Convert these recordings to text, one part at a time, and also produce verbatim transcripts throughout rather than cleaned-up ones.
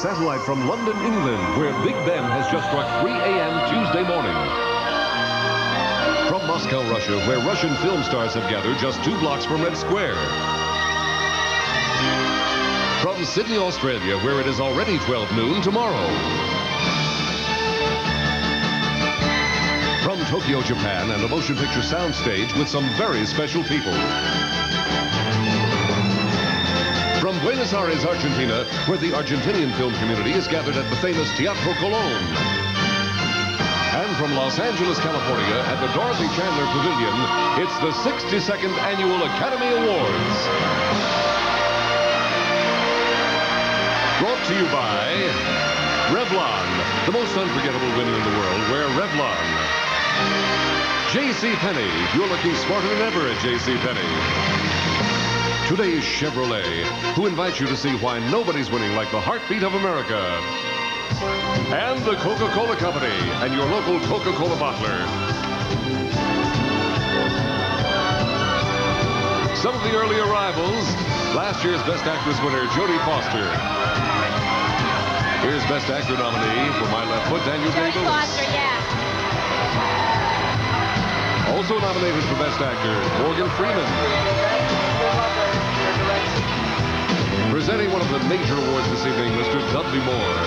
satellite from London, England, where Big Ben has just struck three A M Tuesday morning. From Moscow, Russia, where Russian film stars have gathered just two blocks from Red Square. From Sydney, Australia, where it is already twelve noon tomorrow. From Tokyo, Japan, and a motion picture soundstage with some very special people. From Buenos Aires, Argentina, where the Argentinian film community is gathered at the famous Teatro Colón. And from Los Angeles, California, at the Dorothy Chandler Pavilion, it's the sixty-second Annual Academy Awards. Brought to you by Revlon, the most unforgettable women in the world wear Revlon. J C Penney, you're looking smarter than ever at J C Penney. Today's Chevrolet, who invites you to see why nobody's winning like the heartbeat of America. And the Coca-Cola Company, and your local Coca-Cola bottler. Some of the early arrivals, last year's Best Actress winner, Jodie Foster. Here's Best Actor nominee for My Left Foot, Daniel Day-Lewis. Jodie Foster, yeah. Also nominated for Best Actor, Morgan Freeman. Presenting one of the major awards this evening, Mister Dudley Moore.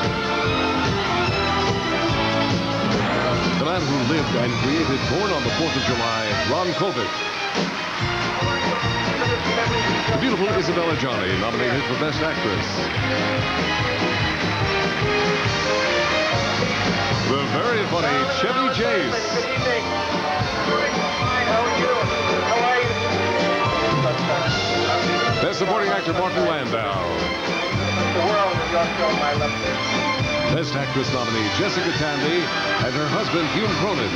The man who lived and created Born on the fourth of July, Ron Kovic. The beautiful Isabella Johnny, nominated for Best Actress. The very funny Chevy Chase. Good evening. Fine, how are you? How are you? Best Supporting Actor, Martin Landau. The world is your film, My Left Foot. Best Actress nominee, Jessica Tandy, and her husband, Hugh Cronin.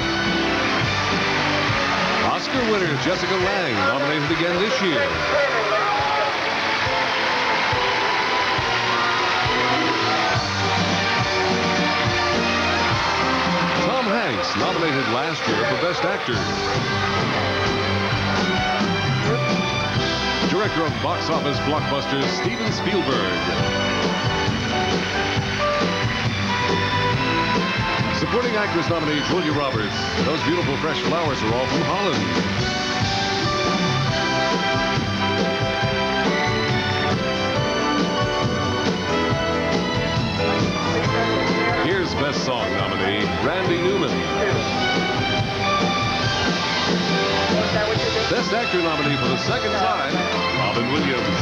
Oscar winner, Jessica Lange, nominated again this year. Tom Hanks, nominated last year for Best Actor. Director of box office blockbusters, Steven Spielberg. Supporting Actress nominee, Julia Roberts. Those beautiful fresh flowers are all from Holland. Here's Best Song nominee, Randy Newman. Best Actor nominee for the second time, Robin Williams.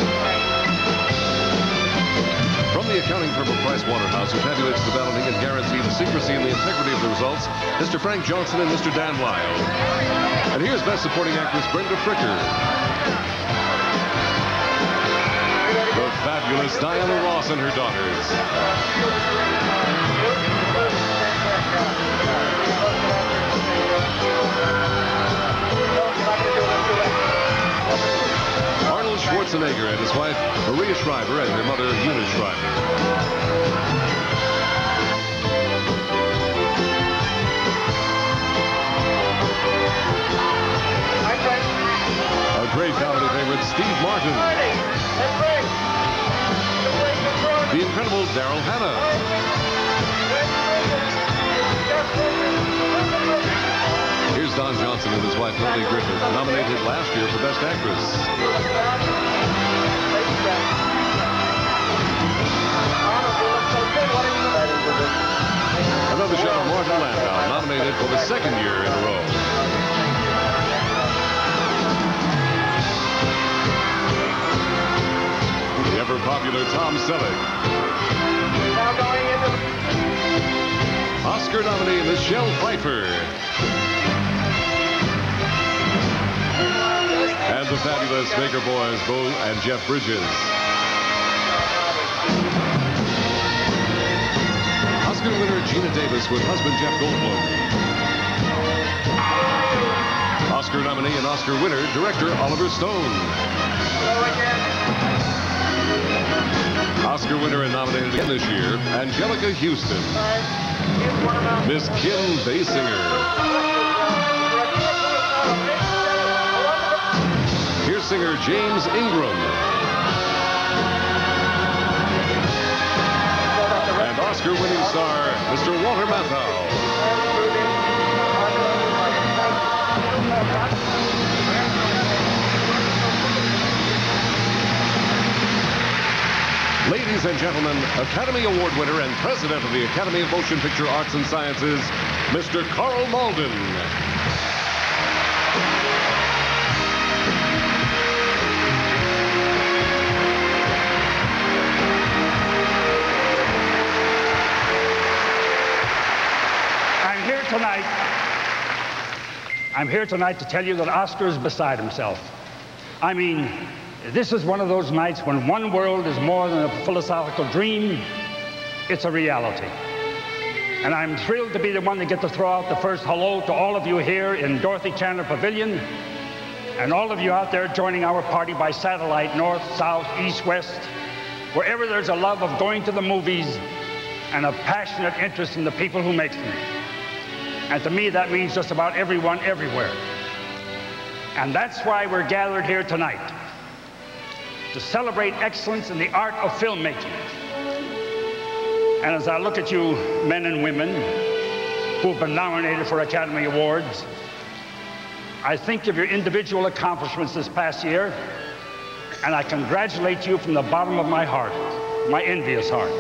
From the accounting firm of Price Waterhouse, who tabulates the balloting and guarantee the secrecy and the integrity of the results, Mister Frank Johnson and Mister Dan Lyle. And here's Best Supporting Actress, Brenda Fricker. The fabulous Diana Ross and her daughters. Arnold Schwarzenegger and his wife, Maria Shriver, and her mother, Eunice Shriver. A great comedy favorite, Steve Martin. The incredible Daryl Hannah. Here's Don Johnson and his wife, Lily Griffith, nominated last year for Best Actress. Another shot of Martin Landau, nominated for the second year in a row. The ever-popular Tom Selleck. Now going into Oscar nominee, Michelle Pfeiffer. And the fabulous Baker Boys, Bo and Jeff Bridges. Oscar winner Gina Davis with husband Jeff Goldblum. Oscar nominee and Oscar winner, director Oliver Stone. Hello again. Oscar winner and nominated again this year, Angelica Houston. Miss Kim Basinger. Here's singer James Ingram. Oscar-winning star, Mister Walter Matthau. Ladies and gentlemen, Academy Award winner and president of the Academy of Motion Picture Arts and Sciences, Mister Carl Malden. I'm here tonight. I'm here tonight to tell you that Oscar is beside himself. I mean, this is one of those nights when one world is more than a philosophical dream, it's a reality. And I'm thrilled to be the one to get to throw out the first hello to all of you here in Dorothy Chandler Pavilion, and all of you out there joining our party by satellite, north, south, east, west, wherever there's a love of going to the movies and a passionate interest in the people who make them. And to me, that means just about everyone, everywhere. And that's why we're gathered here tonight, to celebrate excellence in the art of filmmaking. And as I look at you men and women who have been nominated for Academy Awards, I think of your individual accomplishments this past year, and I congratulate you from the bottom of my heart, my envious heart.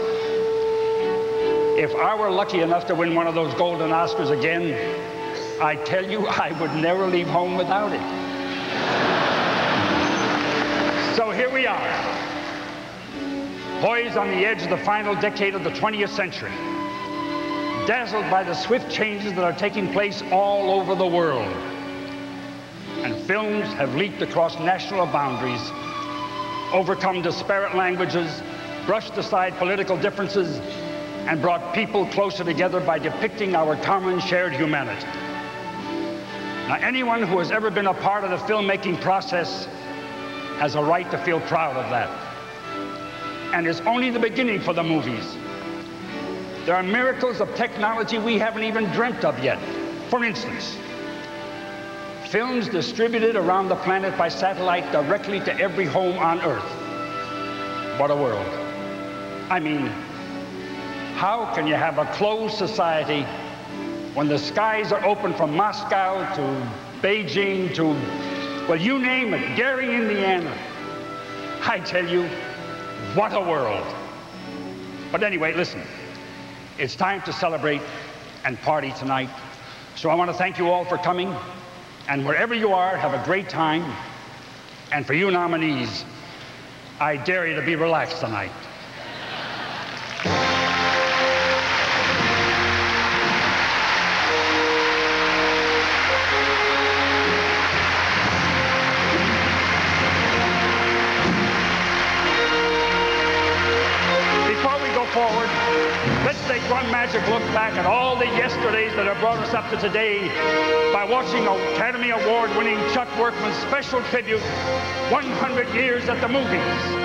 If I were lucky enough to win one of those golden Oscars again, I tell you, I would never leave home without it. So here we are, poised on the edge of the final decade of the twentieth century, dazzled by the swift changes that are taking place all over the world. And films have leaped across national boundaries, overcome disparate languages, brushed aside political differences, and brought people closer together by depicting our common shared humanity. Now, anyone who has ever been a part of the filmmaking process has a right to feel proud of that. And it's only the beginning for the movies. There are miracles of technology we haven't even dreamt of yet. For instance, films distributed around the planet by satellite directly to every home on Earth. What a world. I mean, how can you have a closed society when the skies are open from Moscow to Beijing to, well, you name it, Gary, Indiana? I tell you, what a world. But anyway, listen, it's time to celebrate and party tonight. So I want to thank you all for coming. And wherever you are, have a great time. And for you nominees, I dare you to be relaxed tonight. Forward, let's take one magic look back at all the yesterdays that have brought us up to today by watching Academy Award-winning Chuck Workman's special tribute, one hundred years at the Movies.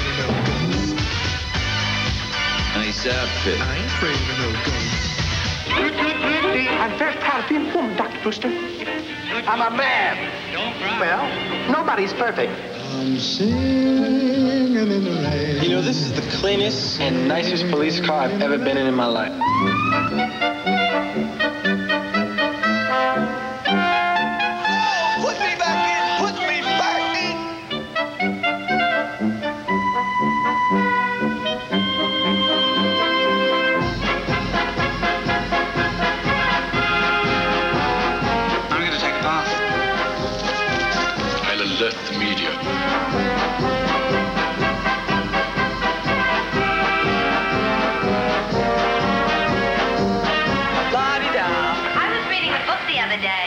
of no ghosts. Nice outfit. I ain't afraid of no ghosts. I'm very proud of being a woman, Doctor Brewster. I'm a man. Don't cry. Well, nobody's perfect. I'm singing in the rain. You know, this is the cleanest and nicest police car I've ever been in in my life. Put me back in! Put me back in! I'm gonna take a bath. I'll alert the media. La-di-da. I was reading a book the other day.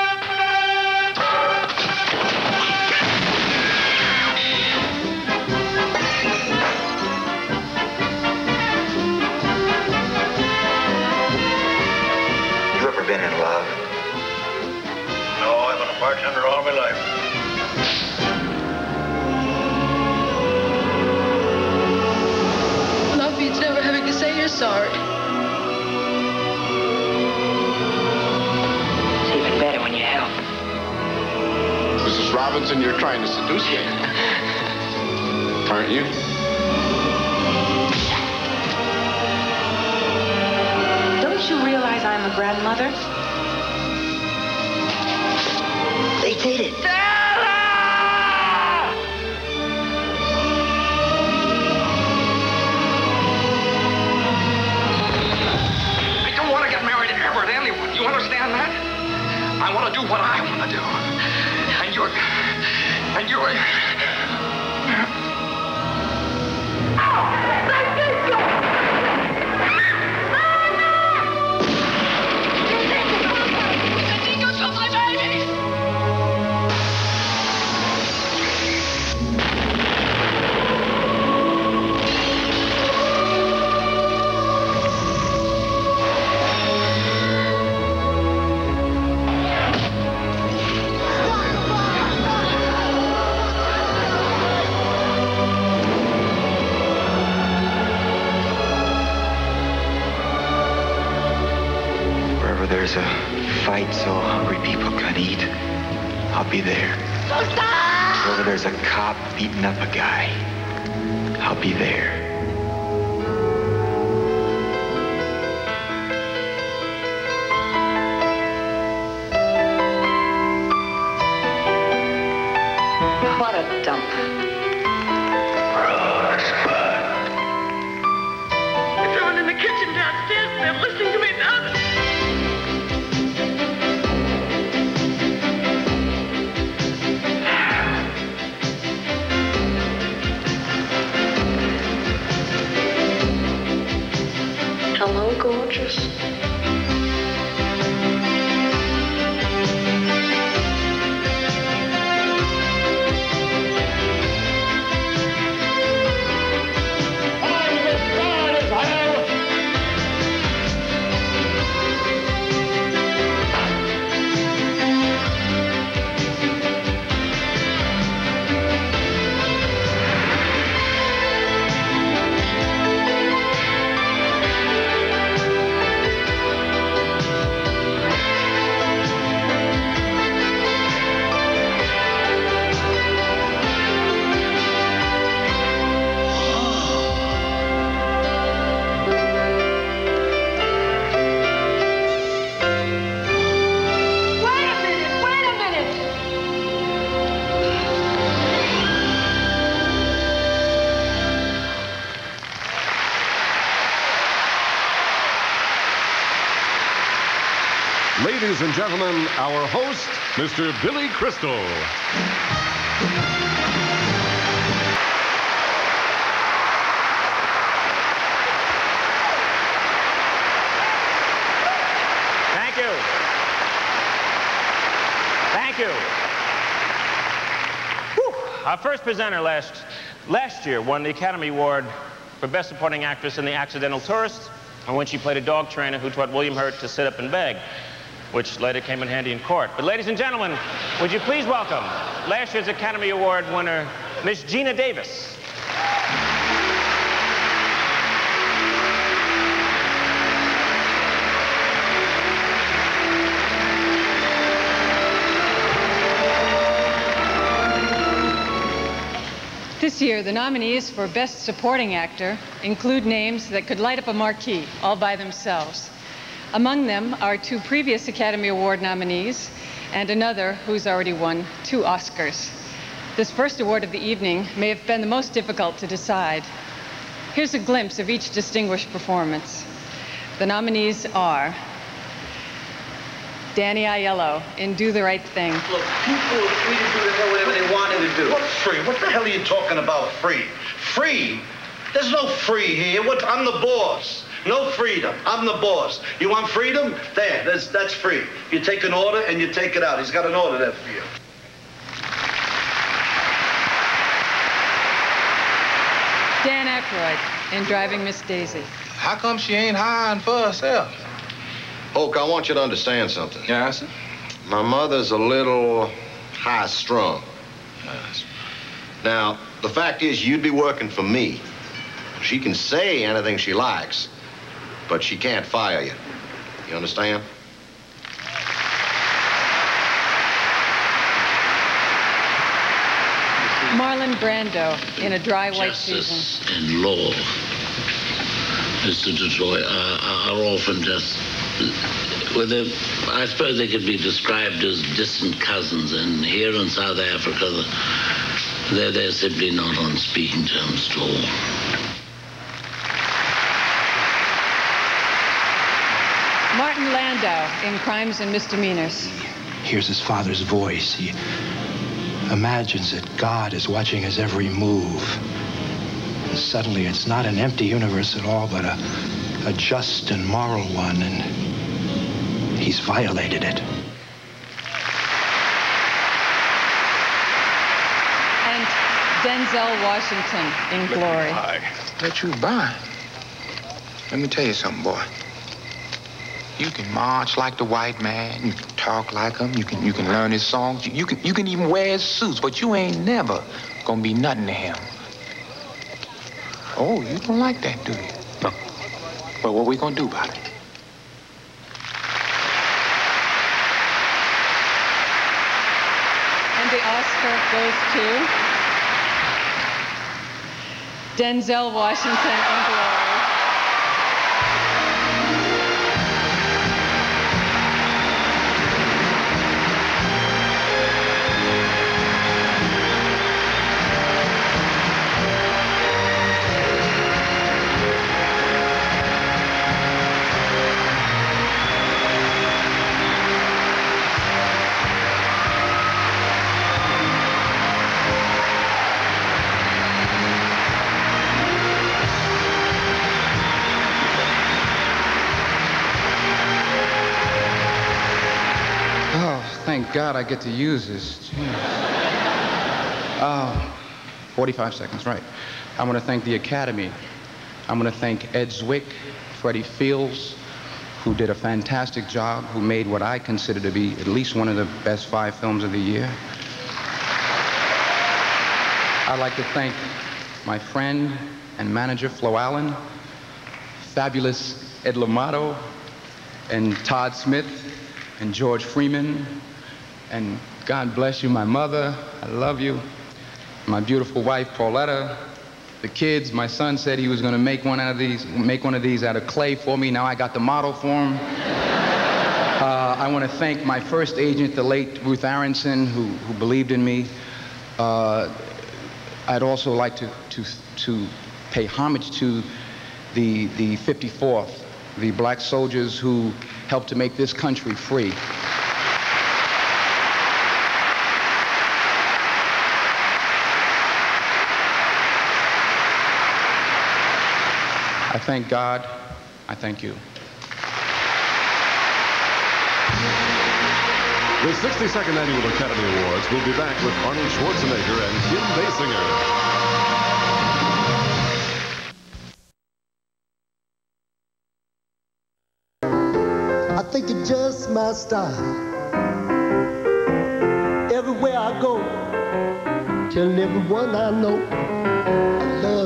You ever been in love? No, I've been a bartender all my life. Love beats never having to say you're sorry. It's even better when you help. Missus Robinson, you're trying to seduce me. Aren't you? Don't you realize I'm a grandmother? They did it. I don't want to get married ever to anyone. You understand that? I want to do what I want to do. And you're... And you're... Wherever there's a fight so hungry people can eat, I'll be there. Wherever there's a cop beating up a guy, I'll be there. What a dump. There's someone in the kitchen downstairs and they're listening to me now. Hello, gorgeous. Ladies and gentlemen, our host, Mister Billy Crystal. Thank you. Thank you. Whew. Our first presenter last, last year won the Academy Award for Best Supporting Actress in The Accidental Tourist, and when she played a dog trainer who taught William Hurt to sit up and beg, which later came in handy in court. But ladies and gentlemen, would you please welcome last year's Academy Award winner, Miss Gina Davis. This year, the nominees for Best Supporting Actor include names that could light up a marquee all by themselves. Among them are two previous Academy Award nominees and another who's already won two Oscars. This first award of the evening may have been the most difficult to decide. Here's a glimpse of each distinguished performance. The nominees are Danny Aiello in Do the Right Thing. Look, people are free to do the hell whatever they wanted to do. What free? What the hell are you talking about, free? Free? There's no free here. What? I'm the boss. No freedom. I'm the boss. You want freedom? There, that's, that's free. You take an order and you take it out. He's got an order there for you. Dan Aykroyd in Driving Miss Daisy. How come she ain't hiring for herself? Oak, I want you to understand something. Yeah, sir? My mother's a little high-strung. Yes. Now, the fact is, you'd be working for me. She can say anything she likes, but she can't fire you. You understand? Marlon Brando in A Dry White Season. Justice and law, Mister Detroit, are, are often just, well, I suppose they could be described as distant cousins, and here in South Africa, they're, they're simply not on speaking terms at all. Martin Landau in Crimes and Misdemeanors. He hears his father's voice. He imagines that God is watching his every move. And suddenly, it's not an empty universe at all, but a, a just and moral one, and he's violated it. And Denzel Washington in Glory. I let you by. Let me tell you something, boy. You can march like the white man. You can talk like him. You can you can learn his songs. You, you can you can even wear his suits, but you ain't never gonna be nothing to him. Oh, you don't like that, do you? No. Well, what we gonna do about it? And the Oscar goes to Denzel Washington in Glory. Thank God I get to use this. Jeez. Uh, forty-five seconds, right. I want to thank the Academy. I want to thank Ed Zwick, Freddie Fields, who did a fantastic job, who made what I consider to be at least one of the best five films of the year. I'd like to thank my friend and manager, Flo Allen, fabulous Ed L'Amato, and Todd Smith, and George Freeman, and God bless you, my mother, I love you, my beautiful wife, Pauletta, the kids. My son said he was gonna make one out of these, make one of these out of clay for me. Now I got the model for him. Uh, I wanna thank my first agent, the late Ruth Aronson, who, who believed in me. Uh, I'd also like to, to, to pay homage to the, the fifty-fourth, the black soldiers who helped to make this country free. I thank God. I thank you. The sixty-second Annual Academy Awards will be back with Arnold Schwarzenegger and Kim Basinger. I think it's just my style. Everywhere I go, telling everyone I know, I love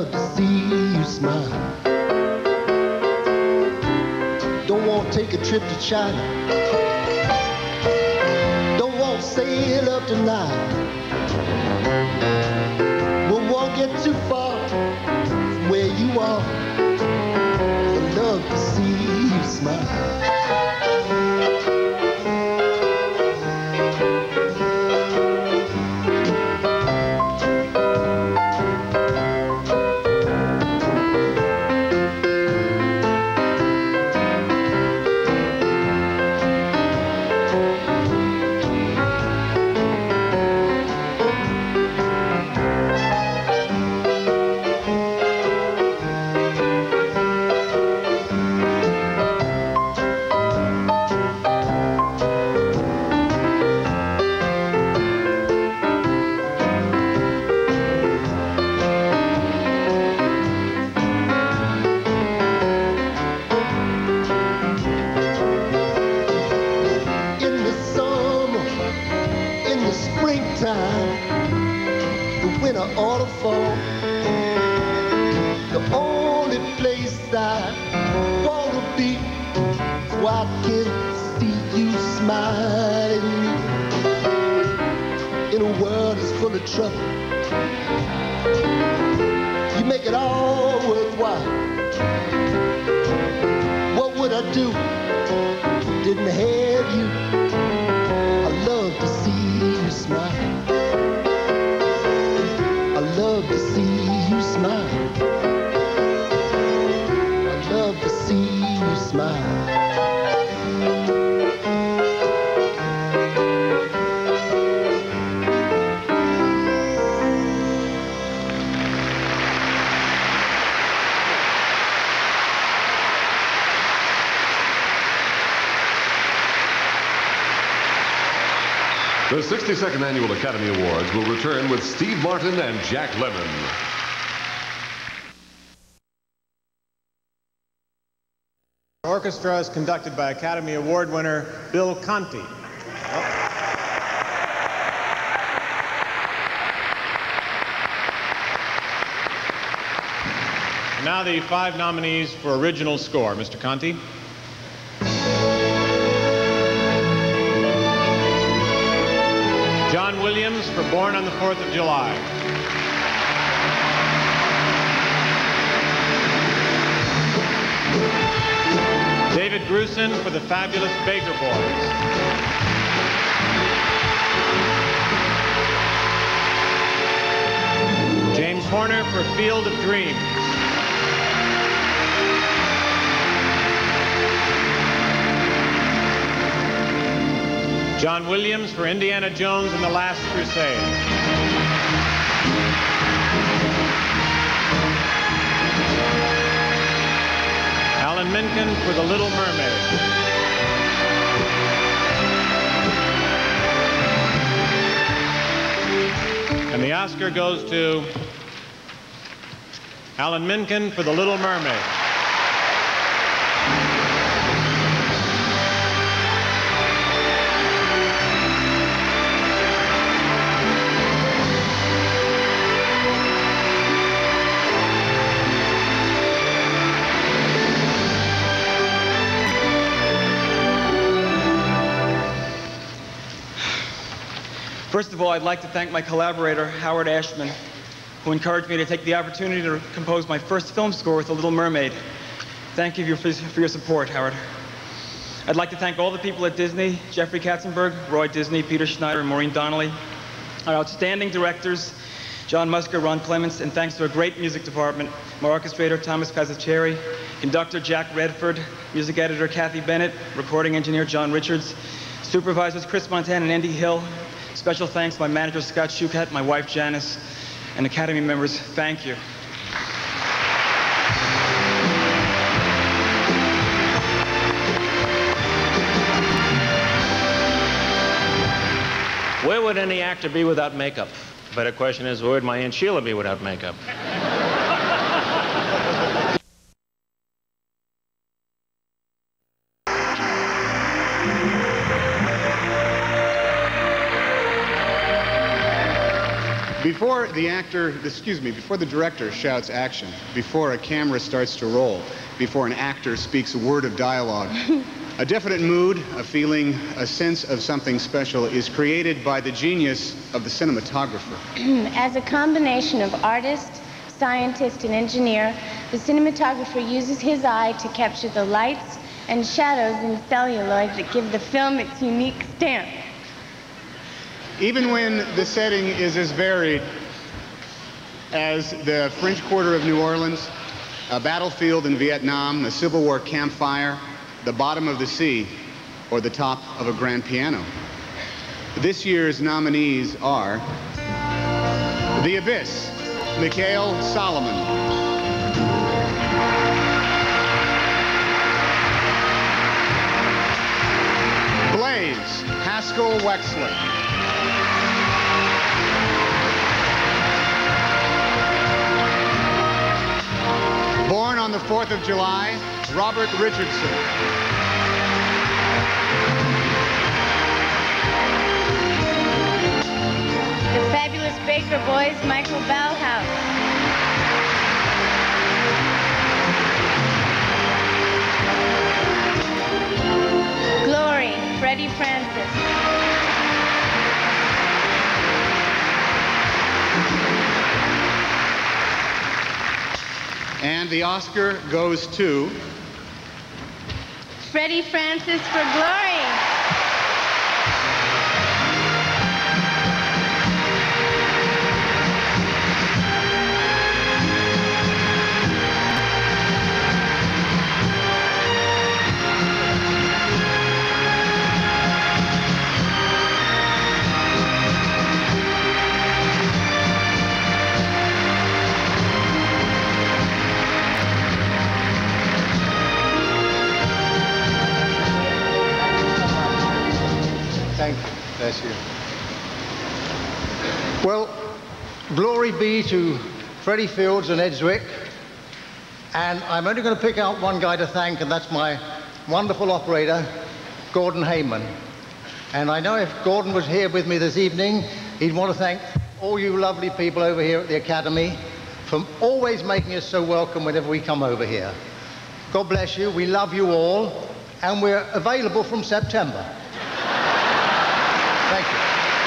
want to take a trip to China. Don't want to sail up tonight. Won't want to get too far from where you are. I'd love to see you smile. The sixty-second Annual Academy Awards will return with Steve Martin and Jack Lemmon. The orchestra is conducted by Academy Award winner Bill Conti. And now the five nominees for original score. Mister Conti. John Williams for Born on the Fourth of July. David Grusin for The Fabulous Baker Boys. James Horner for Field of Dreams. John Williams for Indiana Jones and the Last Crusade. Alan Menken for The Little Mermaid. And the Oscar goes to Alan Menken for The Little Mermaid. First of all, I'd like to thank my collaborator, Howard Ashman, who encouraged me to take the opportunity to compose my first film score with The Little Mermaid. Thank you for, for your support, Howard. I'd like to thank all the people at Disney, Jeffrey Katzenberg, Roy Disney, Peter Schneider, and Maureen Donnelly, our outstanding directors, John Musker, Ron Clements, and thanks to a great music department, my orchestrator, Thomas Casaceri, conductor, Jack Redford, music editor, Kathy Bennett, recording engineer, John Richards, supervisors, Chris Montana and Andy Hill. Special thanks to my manager, Scott Shukat, my wife, Janice, and Academy members. Thank you. Where would any actor be without makeup? Better question is, where would my Aunt Sheila be without makeup? Before the actor, excuse me, before the director shouts action, before a camera starts to roll, before an actor speaks a word of dialogue, A definite mood, a feeling, a sense of something special is created by the genius of the cinematographer. As a combination of artist, scientist, and engineer, the cinematographer uses his eye to capture the lights and shadows in celluloid that give the film its unique stamp. Even when the setting is as varied as the French Quarter of New Orleans, a battlefield in Vietnam, a Civil War campfire, the bottom of the sea, or the top of a grand piano. This year's nominees are The Abyss, Mikhail Solomon. Blaze, Haskell Wexler. Born on the fourth of July, Robert Richardson. The Fabulous Baker Boys, Michael Ballhaus. Glory, Freddie Francis. And the Oscar goes to Freddie Francis for Glory. Thank you. Bless you. Well, glory be to Freddie Fields and Ed Zwick. And I'm only going to pick out one guy to thank, and that's my wonderful operator, Gordon Heyman. And I know if Gordon was here with me this evening, he'd want to thank all you lovely people over here at the Academy for always making us so welcome whenever we come over here. God bless you. We love you all. And we're available from September. Thank you.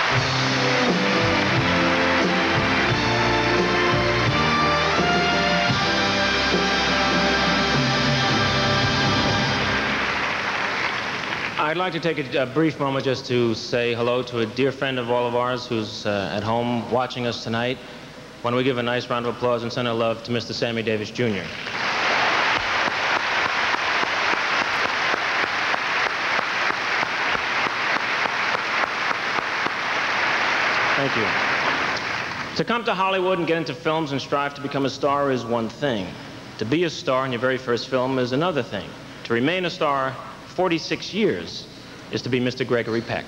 I'd like to take a, a brief moment just to say hello to a dear friend of all of ours who's uh, at home watching us tonight. Why don't we give a nice round of applause and send our love to Mister Sammy Davis, Junior Thank you. To come to Hollywood and get into films and strive to become a star is one thing. To be a star in your very first film is another thing. To remain a star forty-six years is to be Mister Gregory Peck.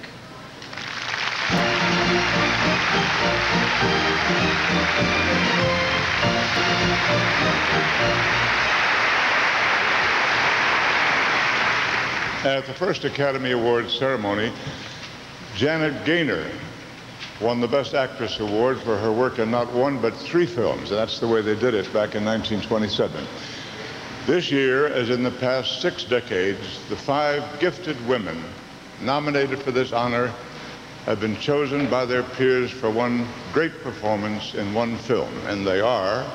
At the first Academy Awards ceremony, Janet Gaynor won the Best Actress Award for her work in not one but three films, and that's the way they did it back in nineteen twenty-seven. This year, as in the past six decades, the five gifted women nominated for this honor have been chosen by their peers for one great performance in one film, and they are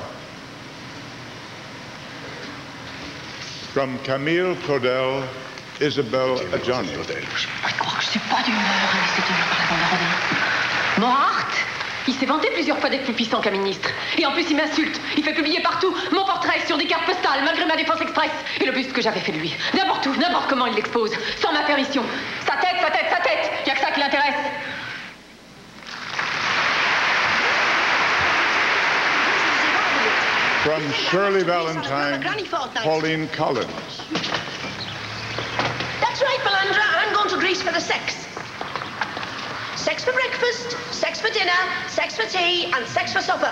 from Camille Claudel, Isabelle Adjani. C'est pas d'humeur à laisser tenir par la bande à Mort. Il s'est vanté plusieurs fois d'être plus puissant qu'un ministre. Et en plus, il m'insulte. Il fait publier partout mon portrait sur des cartes postales, malgré ma défense express. Et le buste que j'avais fait de lui. N'importe où, n'importe comment il l'expose. Sans ma permission. Sa tête, sa tête, sa tête. Il n'y a que ça qui l'intéresse. From Shirley Valentine, Pauline Collins. That's right, Melandra. I'm going to Greece for the sex. Sex for breakfast, sex for dinner, sex for tea, and sex for supper.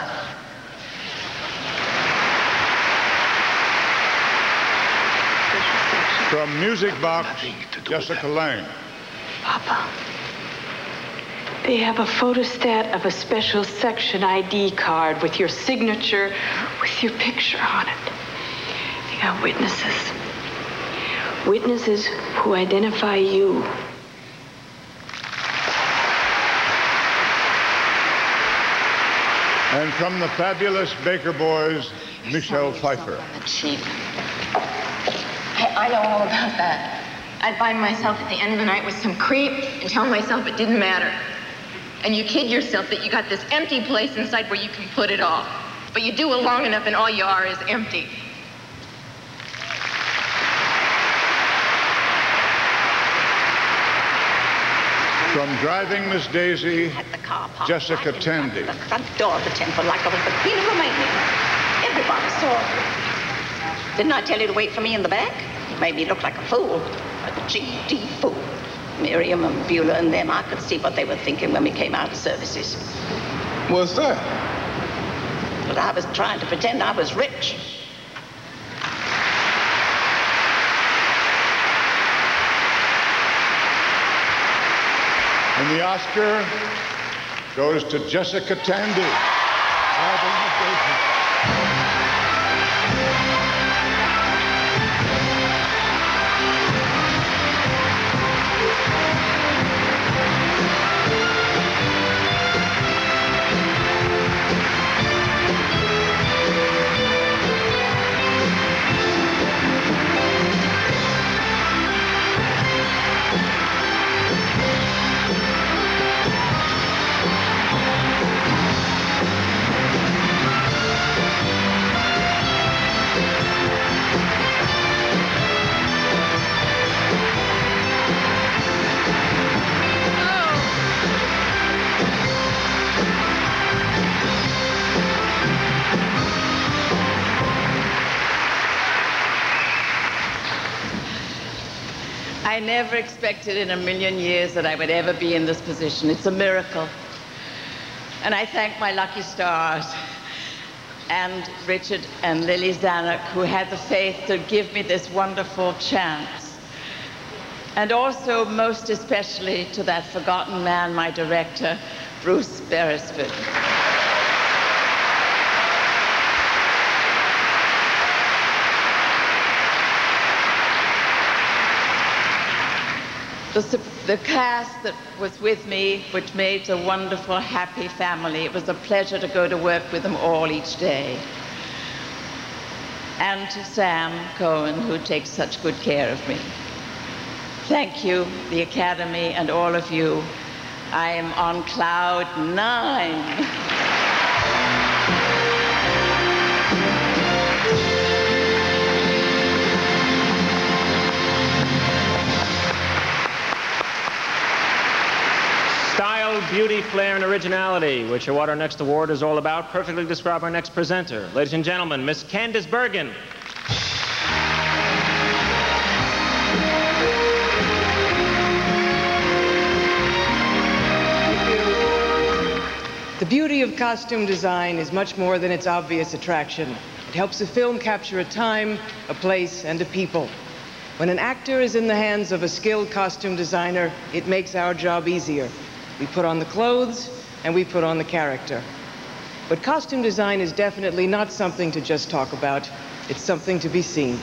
From Music Box, Jessica Lange. Papa, they have a photostat of a special section I D card with your signature, with your picture on it. They got witnesses. Witnesses who identify you. And from the fabulous Baker Boys, Michelle Pfeiffer. Chief. I, I know all about that. I'd find myself at the end of the night with some creep and tell myself it didn't matter. And you kid yourself that you got this empty place inside where you can put it all. But you do it long enough and all you are is empty. From Driving Miss Daisy, Jessica Tandy. The front door of the temple like I was the Queen of Romania. Everybody saw. Didn't I tell you to wait for me in the back? It made me look like a fool. A G D fool. Miriam and Beulah and them, I could see what they were thinking when we came out of services. What's that? But I was trying to pretend I was rich. And the Oscar goes to Jessica Tandy. I never expected in a million years that I would ever be in this position. It's a miracle. And I thank my lucky stars and Richard and Lily Zanuck, who had the faith to give me this wonderful chance. And also, most especially, to that forgotten man, my director, Bruce Beresford. The, the cast that was with me, which made a wonderful, happy family. It was a pleasure to go to work with them all each day. And to Sam Cohen, who takes such good care of me. Thank you, the Academy, and all of you. I am on cloud nine. Style, beauty, flair, and originality, which are what our next award is all about, perfectly describe our next presenter. Ladies and gentlemen, Miss Candice Bergen. The beauty of costume design is much more than its obvious attraction. It helps a film capture a time, a place, and a people. When an actor is in the hands of a skilled costume designer, it makes our job easier. We put on the clothes, and we put on the character. But costume design is definitely not something to just talk about. It's something to be seen.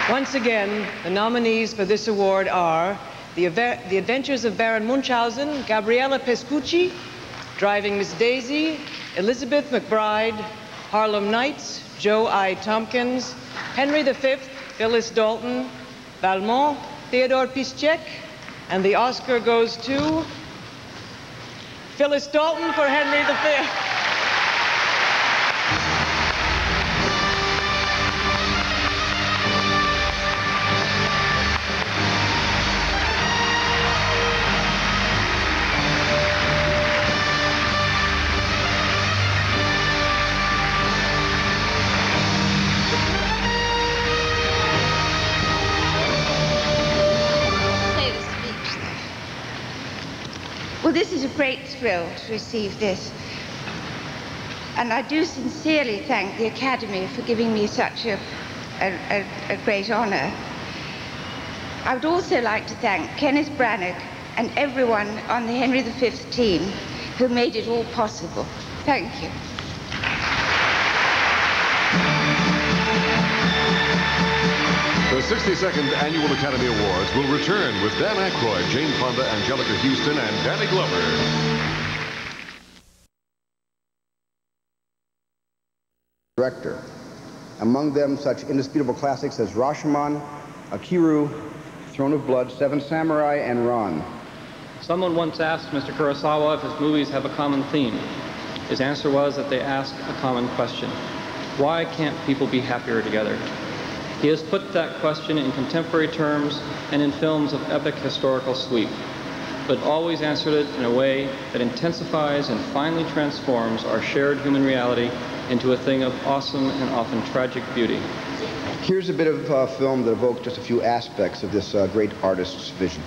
Once again, the nominees for this award are The, Ave- the Adventures of Baron Munchausen, Gabriella Pescucci, Driving Miss Daisy, Elizabeth McBride, Harlem Nights, Joe I. Tompkins, Henry the Fifth, Phyllis Dalton, Valmont, Theodore Piszczek, and the Oscar goes to Phyllis Dalton for Henry the Fifth. Well, this is a great thrill to receive this. And I do sincerely thank the Academy for giving me such a, a, a, a great honor. I would also like to thank Kenneth Branagh and everyone on the Henry the Fifth team who made it all possible. Thank you. The sixty-second Annual Academy Awards will return with Dan Aykroyd, Jane Fonda, Angelica Houston, and Danny Glover. Director. Among them, such indisputable classics as Rashomon, Akiru, Throne of Blood, Seven Samurai, and Ran. Someone once asked Mister Kurosawa if his movies have a common theme. His answer was that they ask a common question. Why can't people be happier together? He has put that question in contemporary terms and in films of epic historical sweep, but always answered it in a way that intensifies and finally transforms our shared human reality into a thing of awesome and often tragic beauty. Here's a bit of uh, film that evokes just a few aspects of this uh, great artist's vision.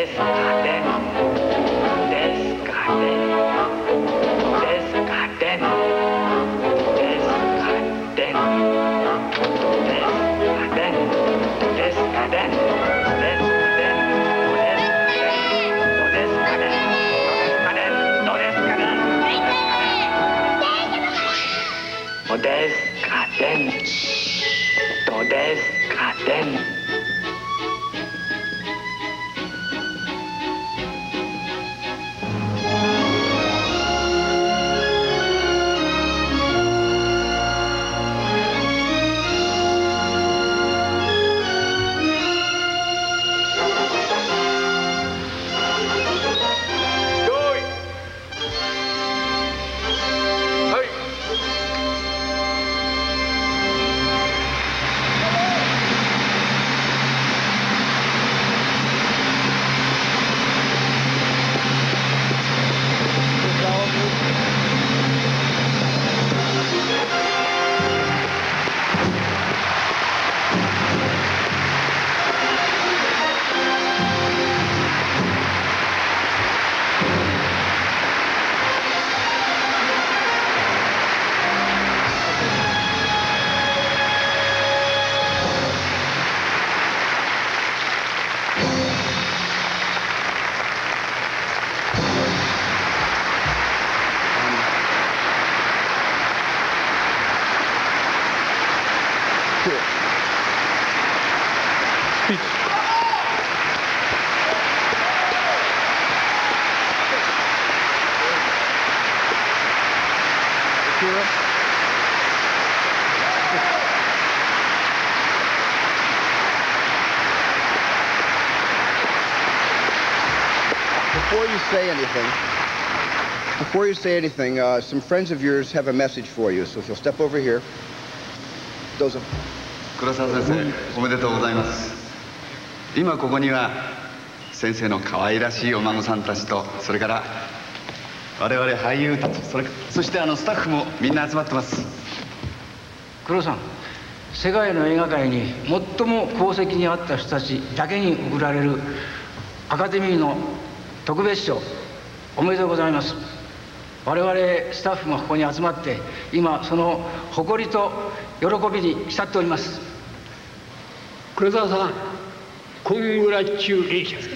Before you say anything, before you say anything, uh, some friends of yours have a message for you. So if you'll step over here. Dozo. 黒沢先生、おめでとうございます。今ここには先生の可愛らしいお孫さんたちと、それから我々俳優たち、それそしてあのスタッフもみんな集まってます。 黒さん、世界の映画界に最も功績にあった人たちだけに贈られるアカデミーの特別賞、おめでとうございます。我々スタッフがここに集まって今その誇りと喜びに浸っております。 黒沢さん、コングラチュレーション。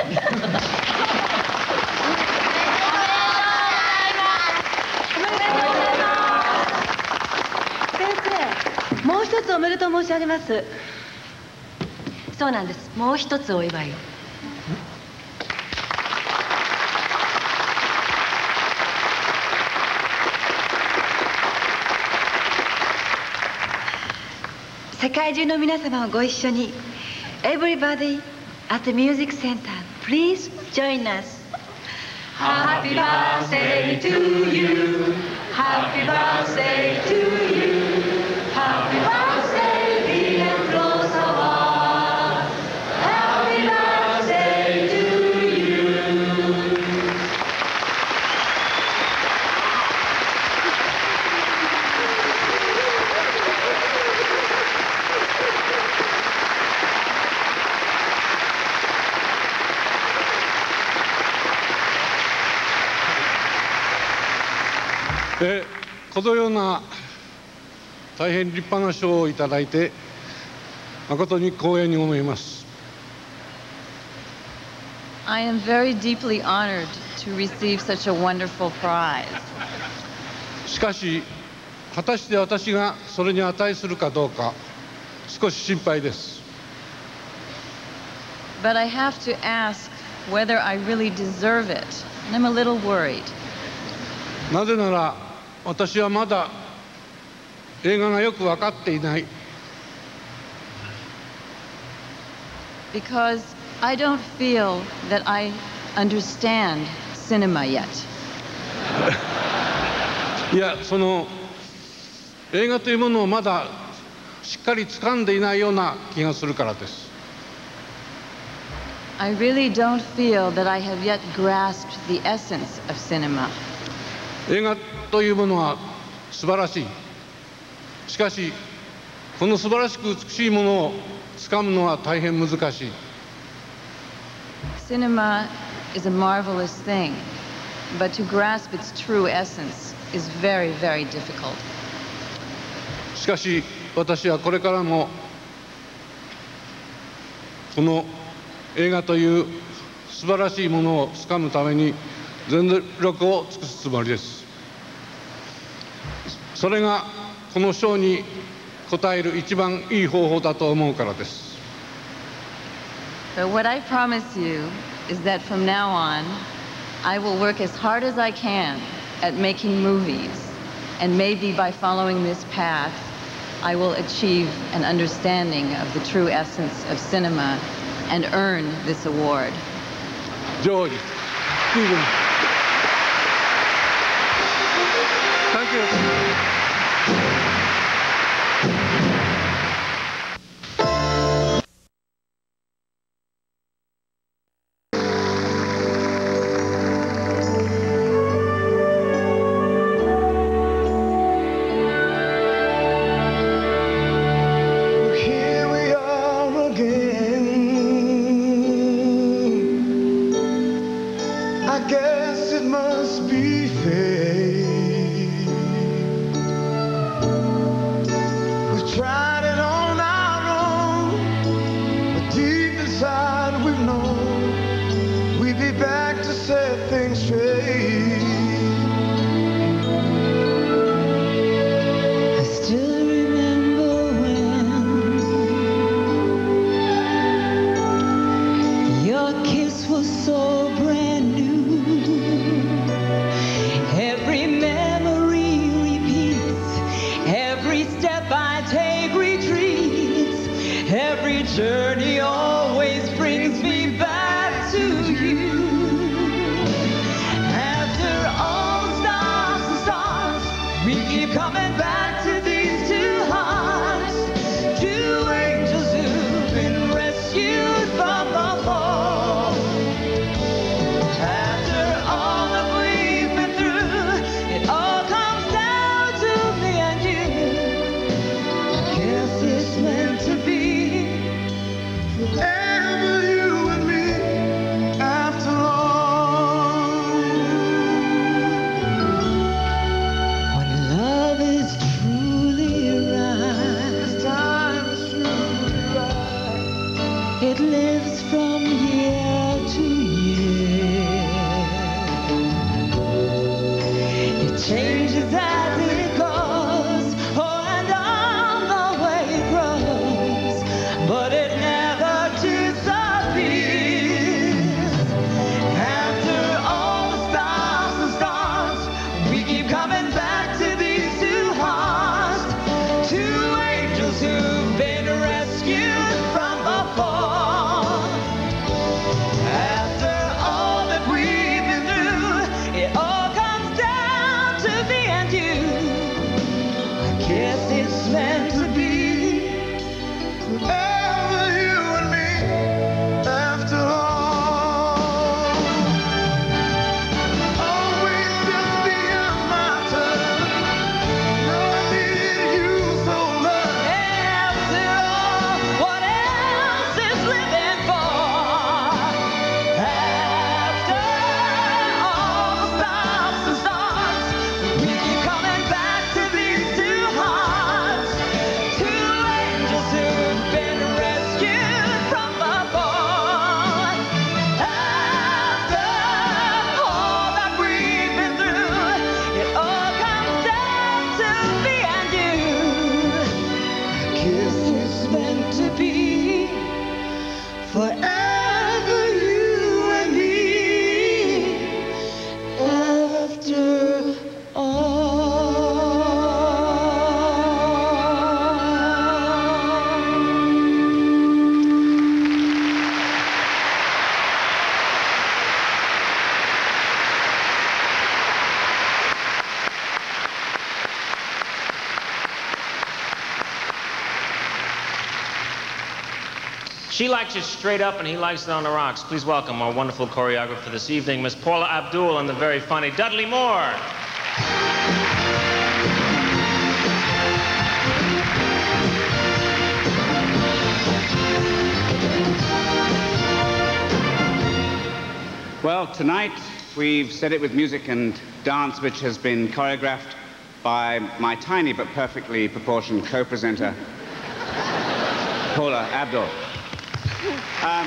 先生、もう一つおめでとう申し上げます。そうなんです。もう一つお祝いを。世界中の皆様をご一緒に Everybody at the Music Center, please join us. Happy birthday to you. Happy birthday to you. Happy birthday, dear Kurosawa. Happy birthday to you. えこのような大変立派な賞をいただいて誠に光栄に思います。 I am very deeply honored to receive such a wonderful prize. しかし果たして私がそれに値するかどうか少し心配です。 But I have to ask whether I really deserve it. And I'm a little worried. なぜなら私はまだ映画がよく分かっていない。 Because I don't feel that I understand cinema yet. いや、その映画というものをまだしっかり掴んでいないような気がするからです。 I really don't feel that I have yet grasped the essence of cinema. 映画というものは素晴らしい。しかしこの素晴らしく美しいものをつかむのは大変難しい。 Cinema is a marvelous thing, but to grasp its true essence is very, very difficult. しかし私はこれからもこの映画という素晴らしいものをつかむために全力を尽くすつもりです。それがこの賞に応える一番いい方法だと思うからです。 But what I promise you is that from now on, I will work as hard as I can at making movies, and maybe by following this path, I will achieve an understanding of the true essence of cinema and earn this award. George, Stephen, thank you. She likes it straight up and he likes it on the rocks. Please welcome our wonderful choreographer this evening, Miss Paula Abdul, and the very funny Dudley Moore. Well, tonight we've said it with music and dance, which has been choreographed by my tiny but perfectly proportioned co-presenter, Paula Abdul. Um,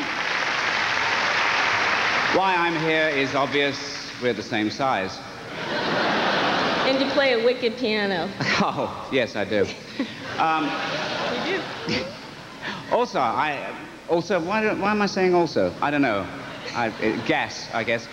why I'm here is obvious. We're the same size. And you play a wicked piano. Oh, yes, I do. Um, You do? also, I... Also, why, do, why am I saying also? I don't know. I, uh, gas, I guess.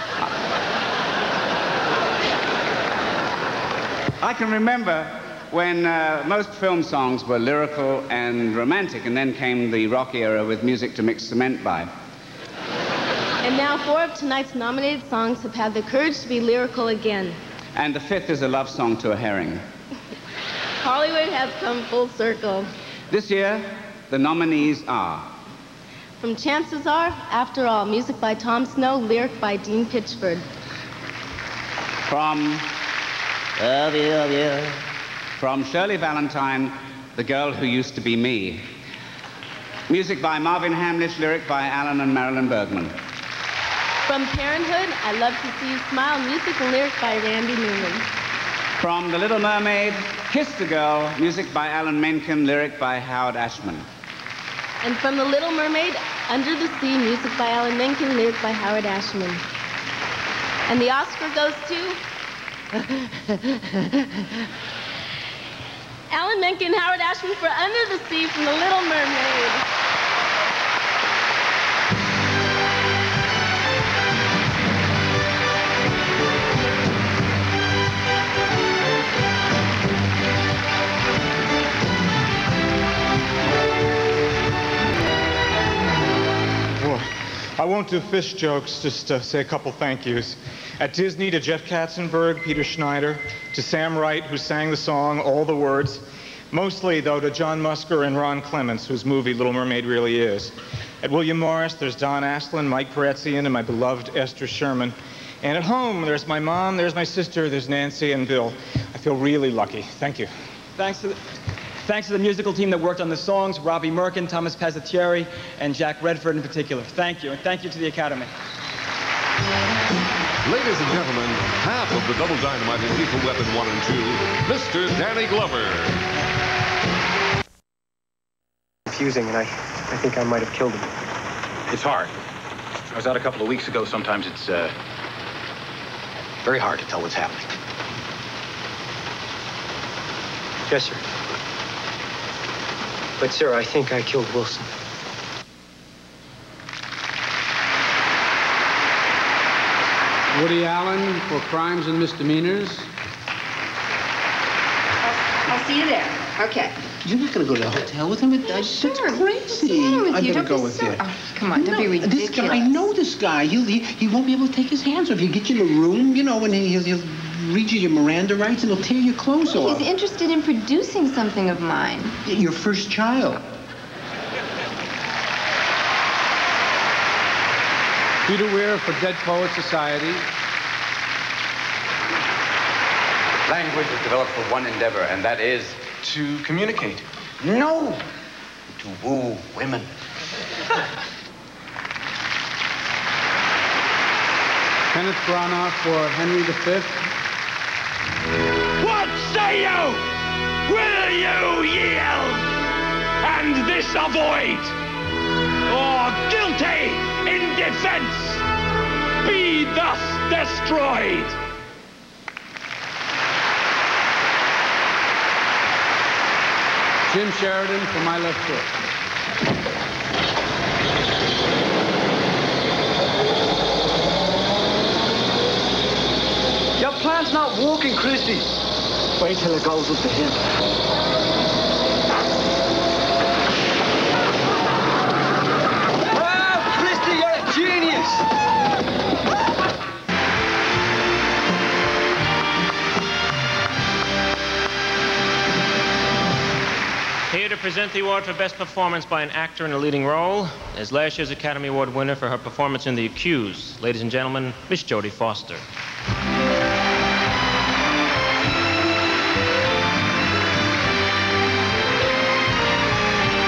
I can remember when uh, most film songs were lyrical and romantic, and then came the rock era with music to mix cement by. And now four of tonight's nominated songs have had the courage to be lyrical again. And the fifth is a love song to a herring. Hollywood has come full circle. This year, the nominees are... From Chances Are, After All, music by Tom Snow, lyric by Dean Pitchford. From... Love you, love you. From Shirley Valentine, The Girl Who Used to Be Me. Music by Marvin Hamlish, lyric by Alan and Marilyn Bergman. From Parenthood, I Love to See You Smile, music and lyric by Randy Newman. From The Little Mermaid, Kiss the Girl, music by Alan Menken, lyric by Howard Ashman. And from The Little Mermaid, Under the Sea, music by Alan Menken, lyric by Howard Ashman. And the Oscar goes to... Alan Menken and Howard Ashman for Under the Sea from The Little Mermaid. I won't do fish jokes, just uh, say a couple thank yous. At Disney, to Jeff Katzenberg, Peter Schneider, to Sam Wright, who sang the song, all the words. Mostly, though, to John Musker and Ron Clements, whose movie Little Mermaid really is. At William Morris, there's Don Astlin, Mike Peretzian, and my beloved Esther Sherman. And at home, there's my mom, there's my sister, there's Nancy and Bill. I feel really lucky. Thank you. Thanks to the... Thanks to the musical team that worked on the songs, Robbie Merkin, Thomas Pazzatieri, and Jack Redford in particular. Thank you, and thank you to the Academy. Ladies and gentlemen, half of the Double Dynamite in Lethal Weapon one and two, Mister Danny Glover. Confusing, and I, I think I might have killed him. It's hard. I was out a couple of weeks ago. Sometimes it's, uh, very hard to tell what's happening. Yes, sir. But, sir, I think I killed Wilson. Woody Allen for Crimes and Misdemeanors. I'll, I'll see you there. Okay. You're not going to go to the hotel with him? It's Sure. That's crazy. What's wrong with I'm you? going to Don't go be with so- you. Oh, come on, don't no, be ridiculous. This guy, I know this guy. He'll, he, he won't be able to take his hands off. He'll get you in a room, you know, and he'll, he'll read you your Miranda rights, and he'll tear your clothes off. He's interested in producing something of mine. Your first child. Peter Weir for Dead Poets Society. Language is developed for one endeavor, and that is to communicate. No! To woo women. Kenneth Branagh for Henry the Fifth. What say you? Will you yield and this avoid? Or guilty in defense be thus destroyed? Jim Sheridan for My Left Foot. Your plan's not working, Christy. Wait till it goes up the hill. Wow, Christy, you're a genius. Here to present the award for Best Performance by an Actor in a Leading Role is last year's Academy Award winner for her performance in The Accused. Ladies and gentlemen, Miss Jodie Foster.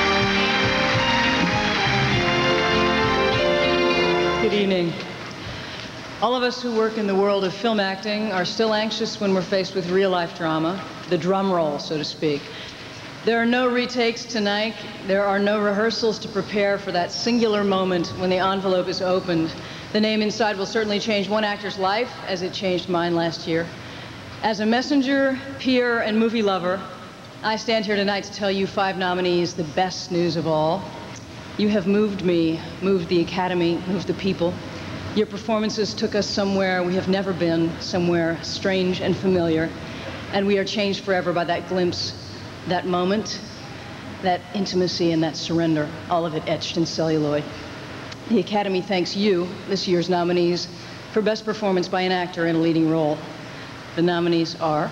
Good evening. All of us who work in the world of film acting are still anxious when we're faced with real-life drama, the drum roll, so to speak. There are no retakes tonight. There are no rehearsals to prepare for that singular moment when the envelope is opened. The name inside will certainly change one actor's life, as it changed mine last year. As a messenger, peer, and movie lover, I stand here tonight to tell you five nominees the best news of all. You have moved me, moved the Academy, moved the people. Your performances took us somewhere we have never been, somewhere strange and familiar, and we are changed forever by that glimpse, that moment, that intimacy, and that surrender, all of it etched in celluloid. The Academy thanks you, this year's nominees, for Best Performance by an Actor in a Leading Role. The nominees are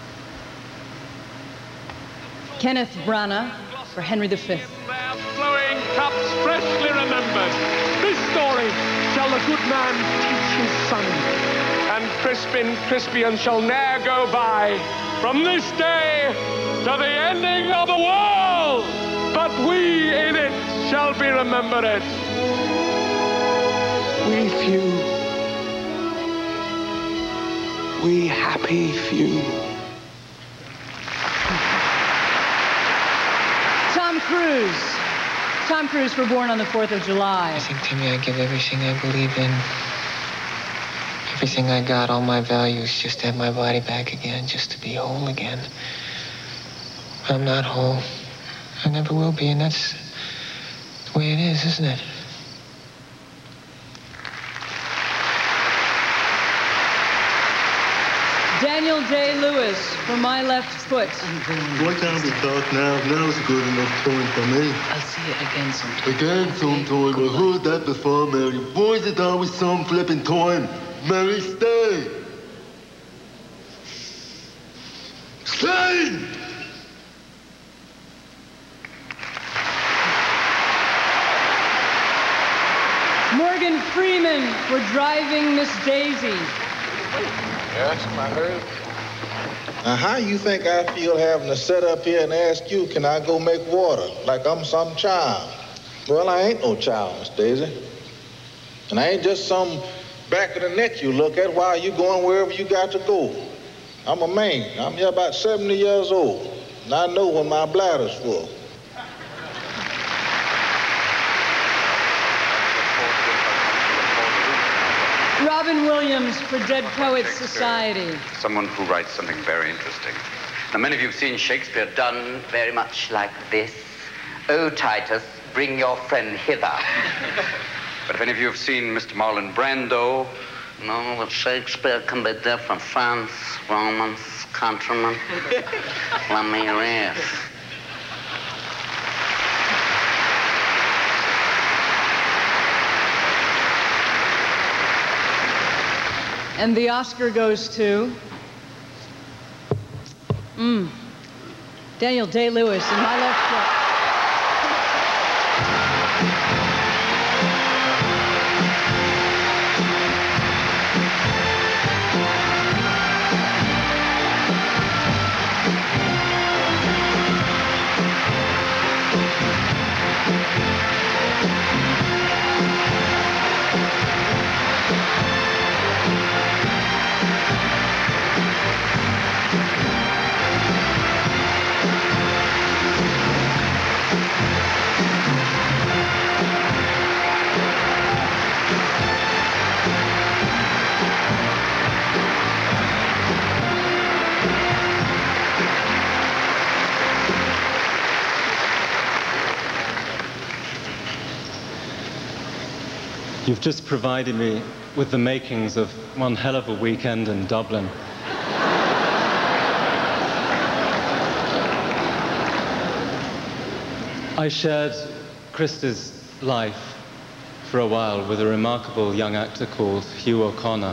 Kenneth Branagh for Henry the Fifth. Flowing cups freshly remembered. This story shall the good man teach his son, and Crispin Crispian shall ne'er go by from this day to the ending of the world, but we in it shall be remembered. We few, we happy few. Tom Cruise. Tom Cruise for Born on the fourth of July. I think, Timmy, I give everything I believe in, everything I got, all my values, just to have my body back again, just to be whole again. I'm not whole. I never will be, and that's the way it is, isn't it? Daniel Day-Lewis for My Left Foot. Why can't we talk now? Now's a good enough time for me. I'll see you again sometime. Again sometime. I heard that before, Mary. Why is it always some flipping time? Mary, stay. Stay! Morgan Freeman for Driving Miss Daisy. Yes, I heard. Now, how you think I feel having to sit up here and ask you, can I go make water, like I'm some child? Well, I ain't no child, Miss Daisy. And I ain't just some back of the neck you look at while you going wherever you got to go. I'm a man. I'm here about seventy years old, and I know when my bladder's full. Robin Williams for Dead Poets Society. Someone who writes something very interesting. Now, many of you have seen Shakespeare done very much like this. Oh, Titus, bring your friend hither. But if any of you have seen Mister Marlon Brando... No, but Shakespeare can be different. France, Romans, countrymen. Let me rest. And the Oscar goes to mm, Daniel Day-Lewis in My Left Foot. You've just provided me with the makings of one hell of a weekend in Dublin. I shared Christa's life for a while with a remarkable young actor called Hugh O'Connor.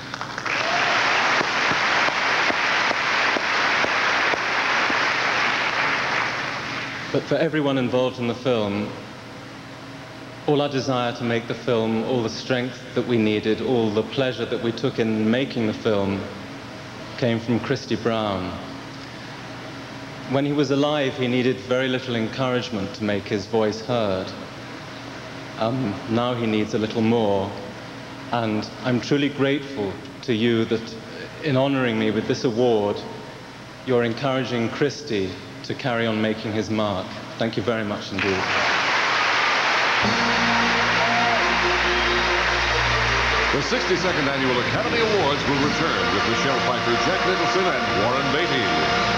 But for everyone involved in the film, all our desire to make the film, all the strength that we needed, all the pleasure that we took in making the film came from Christy Brown. When he was alive, he needed very little encouragement to make his voice heard. Um, now he needs a little more. And I'm truly grateful to you that in honoring me with this award, you're encouraging Christy to carry on making his mark. Thank you very much indeed. The sixty-second Annual Academy Awards will return with Michelle Pfeiffer, Jack Nicholson, and Warren Beatty.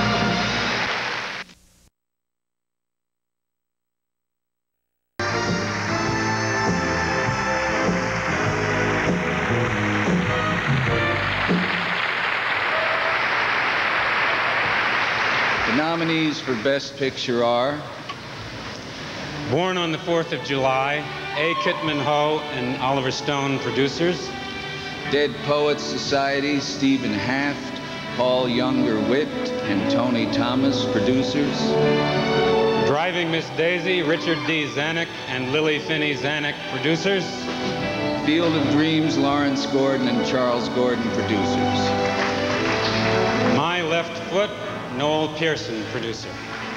The nominees for Best Picture are Born on the fourth of July, A. Kitman Ho and Oliver Stone, producers. Dead Poets Society, Stephen Haft, Paul Younger-Witt, and Tony Thomas, producers. Driving Miss Daisy, Richard D. Zanuck and Lily Finney Zanuck, producers. Field of Dreams, Lawrence Gordon and Charles Gordon, producers. My Left Foot, Noel Pearson, producer.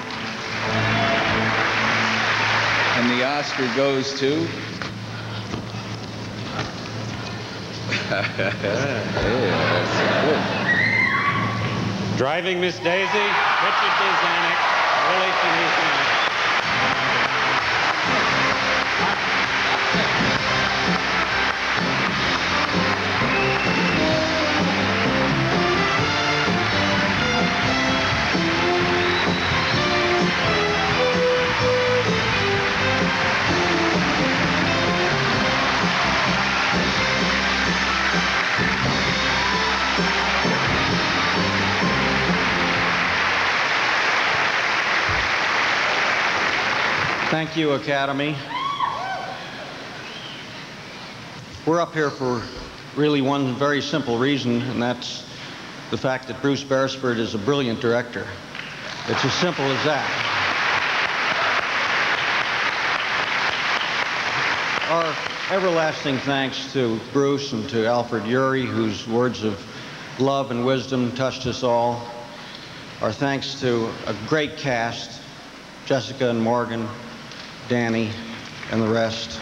And the Oscar goes to... yeah, Driving Miss Daisy, Richard D. Zanuck, Lily Finney Zanuck. Thank you, Academy. We're up here for really one very simple reason, and that's the fact that Bruce Beresford is a brilliant director. It's as simple as that. Our everlasting thanks to Bruce and to Alfred Ury, whose words of love and wisdom touched us all. Our thanks to a great cast, Jessica and Morgan, Danny, and the rest.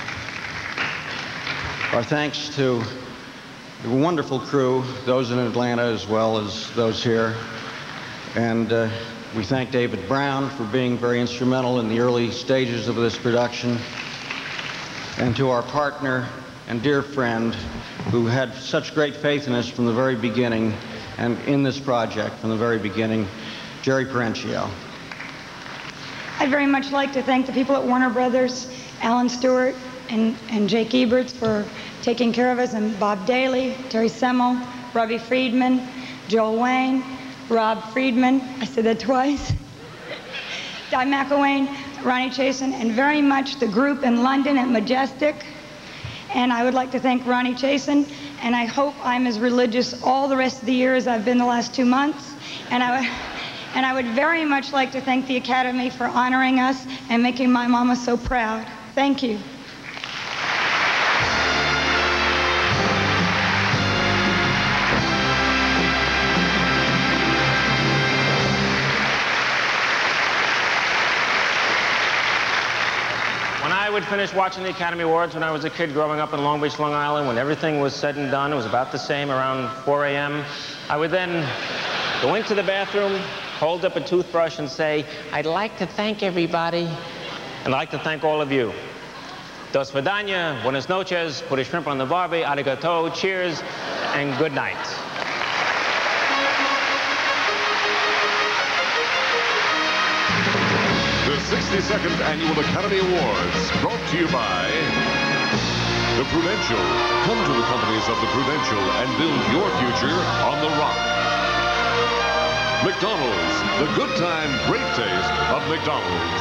Our thanks to the wonderful crew, those in Atlanta as well as those here. And uh, we thank David Brown for being very instrumental in the early stages of this production. And to our partner and dear friend who had such great faith in us from the very beginning and in this project from the very beginning, Jerry Perenchio. I'd very much like to thank the people at Warner Brothers, Alan Stewart and, and Jake Eberts for taking care of us, and Bob Daly, Terry Semmel, Robbie Friedman, Joel Wayne, Rob Friedman, I said that twice, Di McElwain, Ronnie Chasen, and very much the group in London at Majestic. And I would like to thank Ronnie Chasen, and I hope I'm as religious all the rest of the year as I've been the last two months. And I And I would very much like to thank the Academy for honoring us and making my mama so proud. Thank you. When I would finish watching the Academy Awards when I was a kid growing up in Long Beach, Long Island, when everything was said and done, it was about the same around four A M, I would then go into the bathroom, hold up a toothbrush and say, I'd like to thank everybody, and I'd like to thank all of you. Dos vidania, buenas noches, put a shrimp on the barbie, arigato, cheers, and good night. The sixty-second Annual Academy Awards, brought to you by the Prudential. Come to the companies of the Prudential and build your future on the rock. McDonald's, the good time, great taste of McDonald's.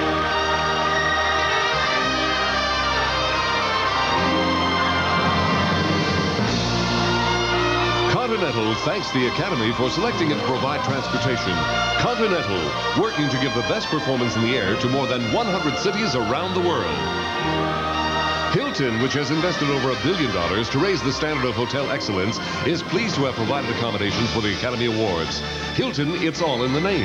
Continental thanks the Academy for selecting it to provide transportation. Continental, working to give the best performance in the air to more than one hundred cities around the world. Hilton, which has invested over a billion dollars to raise the standard of hotel excellence, is pleased to have provided accommodations for the Academy Awards. Hilton, it's all in the name.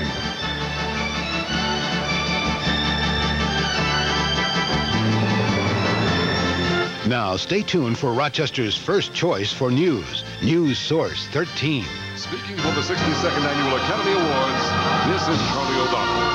Now, stay tuned for Rochester's first choice for news, News Source thirteen. Speaking for the sixty-second Annual Academy Awards, this is Charlie O'Donnell.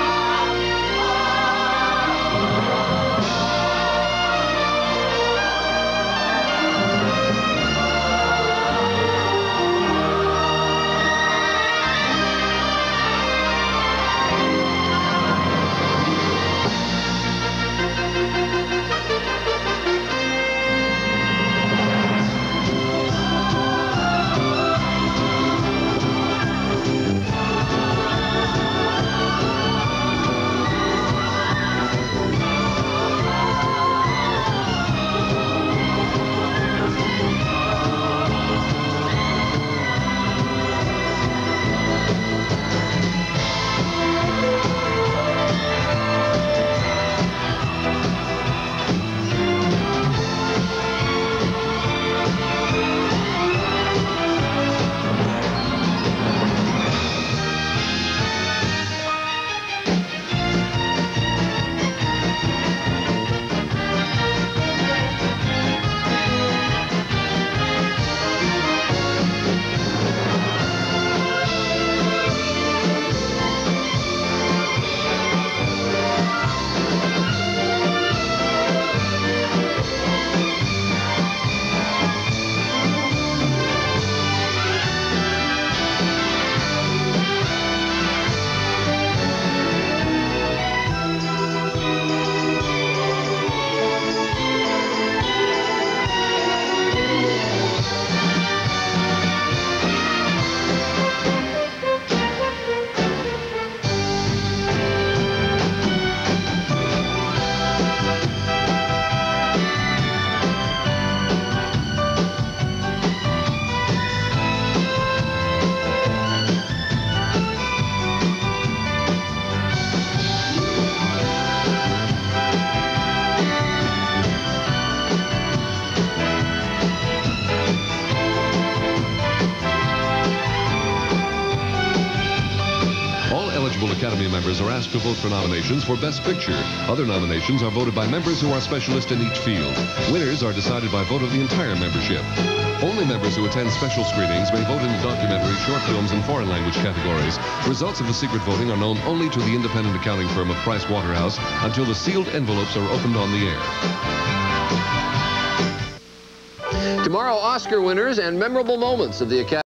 Academy members are asked to vote for nominations for Best Picture. Other nominations are voted by members who are specialists in each field. Winners are decided by vote of the entire membership. Only members who attend special screenings may vote in the documentary, short films, and foreign language categories. Results of the secret voting are known only to the independent accounting firm of Price Waterhouse until the sealed envelopes are opened on the air. Tomorrow, Oscar winners and memorable moments of the Academy.